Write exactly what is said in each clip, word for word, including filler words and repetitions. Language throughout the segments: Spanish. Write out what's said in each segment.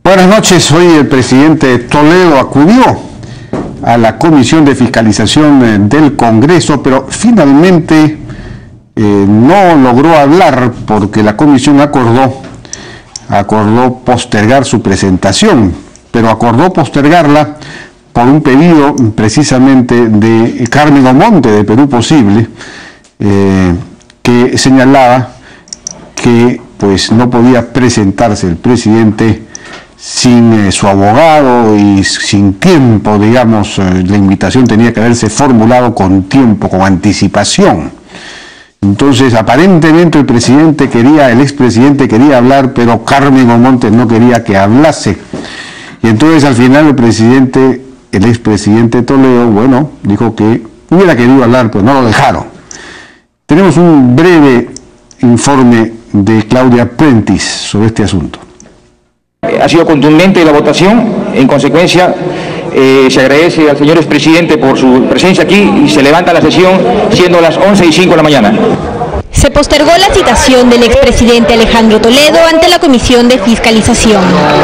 Buenas noches. Hoy el presidente Toledo acudió a la Comisión de Fiscalización del Congreso, pero finalmente eh, no logró hablar porque la comisión acordó, acordó postergar su presentación, pero acordó postergarla por un pedido precisamente de Carmen Omonte de Perú Posible, eh, que señalaba que pues no podía presentarse el presidente sin eh, su abogado y sin tiempo, digamos, eh, la invitación tenía que haberse formulado con tiempo, con anticipación. Entonces, aparentemente el presidente quería, el expresidente quería hablar, pero Carmen Omonte no quería que hablase. Y entonces al final el presidente, el expresidente Toledo, bueno, dijo que hubiera querido hablar, pero no lo dejaron. Tenemos un breve informe de Claudia Prentice sobre este asunto. Ha sido contundente la votación, en consecuencia eh, se agradece al señor expresidente por su presencia aquí y se levanta la sesión siendo las once y cinco de la mañana. Se postergó la citación del expresidente Alejandro Toledo ante la Comisión de Fiscalización.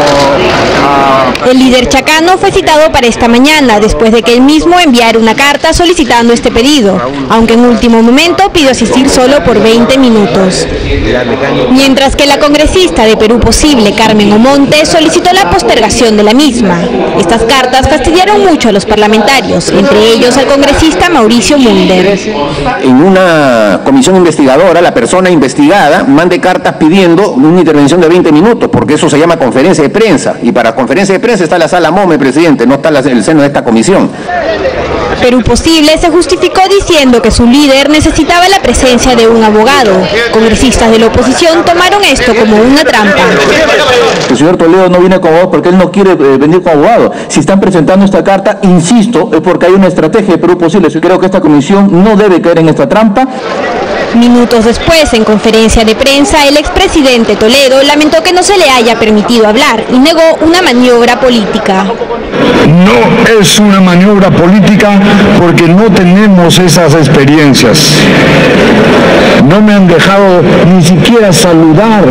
El líder chacano fue citado para esta mañana, después de que él mismo enviara una carta solicitando este pedido, aunque en último momento pidió asistir solo por veinte minutos. Mientras que la congresista de Perú Posible, Carmen Omonte, solicitó la postergación de la misma. Estas cartas fastidiaron mucho a los parlamentarios, entre ellos al congresista Mauricio Mulder. En una comisión investigadora, la persona investigada mande cartas pidiendo una intervención de veinte minutos, porque eso se llama conferencia de prensa, y para conferencia de prensa está la sala MOME, presidente, no está en el seno de esta comisión. Perú Posible se justificó diciendo que su líder necesitaba la presencia de un abogado. Congresistas de la oposición tomaron esto como una trampa. El señor Toledo no viene con abogado porque él no quiere eh, venir con abogado. Si están presentando esta carta, insisto, es porque hay una estrategia de Perú Posible. Yo creo que esta comisión no debe caer en esta trampa. Minutos después, en conferencia de prensa, el expresidente Toledo lamentó que no se le haya permitido hablar y negó una maniobra política. No es una maniobra política porque no tenemos esas experiencias. No me han dejado ni siquiera saludar.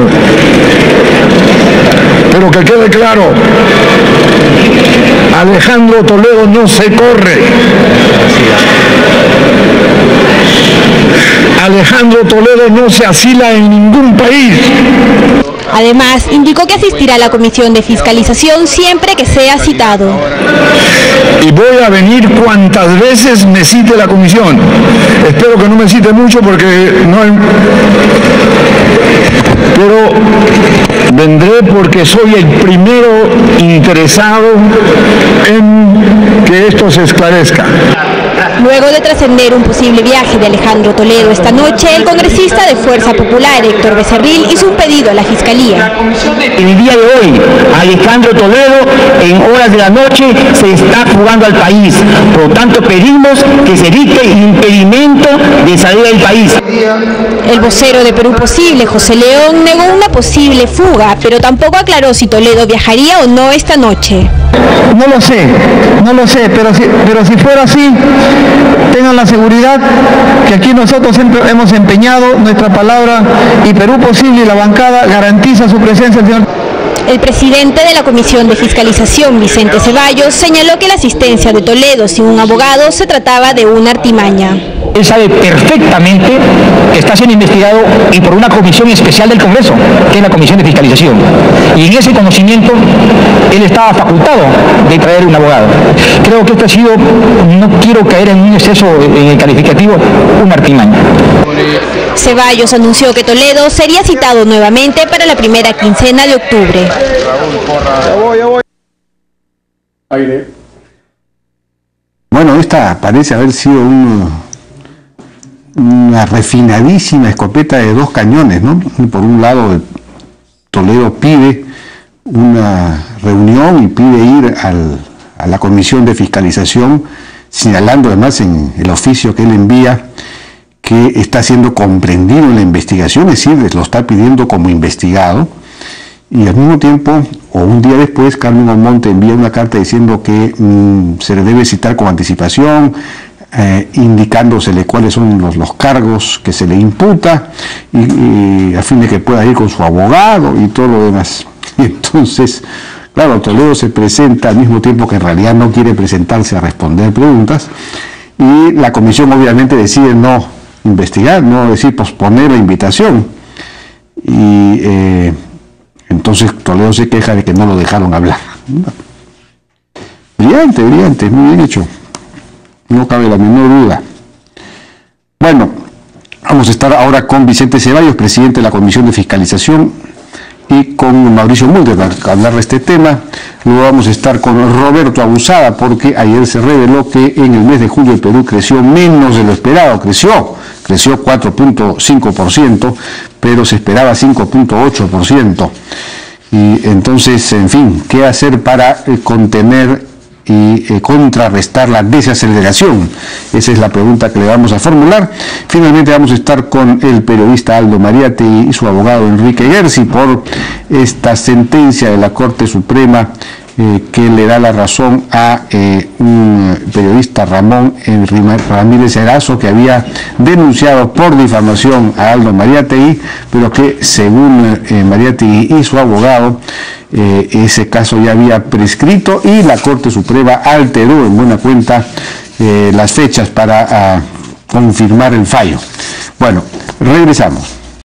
Pero que quede claro, Alejandro Toledo no se corre. Alejandro Toledo no se asila en ningún país. Además, indicó que asistirá a la Comisión de Fiscalización siempre que sea citado. Y voy a venir cuantas veces me cite la comisión. Espero que no me cite mucho porque no hay... Pero vendré porque soy el primero interesado en que esto se esclarezca. Luego de trascender un posible viaje de Alejandro Toledo esta noche, el congresista de Fuerza Popular, Héctor Becerril, hizo un pedido a la Fiscalía. En el día de hoy, Alejandro Toledo, en horas de la noche, se está fugando al país. Por lo tanto, pedimos que se dicte el impedimento de salida del país. El vocero de Perú Posible, José León, negó una posible fuga, pero tampoco aclaró si Toledo viajaría o no esta noche. No lo sé, no lo sé, pero si, pero si fuera así, tengan la seguridad que aquí nosotros siempre hemos empeñado nuestra palabra y Perú Posible y la bancada garantiza su presencia. Señor. El presidente de la Comisión de Fiscalización, Vicente Ceballos, señaló que la asistencia de Toledo sin un abogado se trataba de una artimaña. Él sabe perfectamente que está siendo investigado y por una comisión especial del Congreso, que es la Comisión de Fiscalización. Y en ese conocimiento, él estaba facultado de traer un abogado. Creo que esto ha sido, no quiero caer en un exceso en el calificativo, una artimaña. Ceballos anunció que Toledo sería citado nuevamente para la primera quincena de octubre. Bueno, esta parece haber sido un... una refinadísima escopeta de dos cañones, ¿no? Por un lado, Toledo pide una reunión y pide ir al, a la Comisión de Fiscalización, señalando además en el oficio que él envía que está siendo comprendido en la investigación, es decir, lo está pidiendo como investigado, y al mismo tiempo, o un día después, Carmen Omonte envía una carta diciendo que mmm, se le debe citar con anticipación, Eh, indicándosele cuáles son los, los cargos que se le imputa y, y a fin de que pueda ir con su abogado y todo lo demás. Y entonces Claro, Toledo se presenta al mismo tiempo que en realidad no quiere presentarse a responder preguntas, y la comisión obviamente decide no investigar, no decir posponer la invitación, y eh, entonces Toledo se queja de que no lo dejaron hablar. Brillante, brillante, muy bien hecho, no cabe la menor duda. Bueno, vamos a estar ahora con Vicente Ceballos, presidente de la Comisión de Fiscalización, y con Mauricio Mulder para hablar de este tema. Luego vamos a estar con Roberto Abusada, porque ayer se reveló que en el mes de julio el Perú creció menos de lo esperado, creció, creció cuatro punto cinco por ciento, pero se esperaba cinco punto ocho por ciento. Y entonces, en fin, ¿qué hacer para eh, contener y eh, contrarrestar la desaceleración? Esa es la pregunta que le vamos a formular. Finalmente vamos a estar con el periodista Aldo Mariatti y su abogado Enrique Gersi por esta sentencia de la Corte Suprema eh, que le da la razón a eh, un periodista, Ramón Ramírez Erazo, que había denunciado por difamación a Aldo Mariatti, pero que según eh, Mariatti y su abogado, Eh, ese caso ya había prescrito y la Corte Suprema alteró en buena cuenta eh, las fechas para uh, confirmar el fallo. Bueno, regresamos.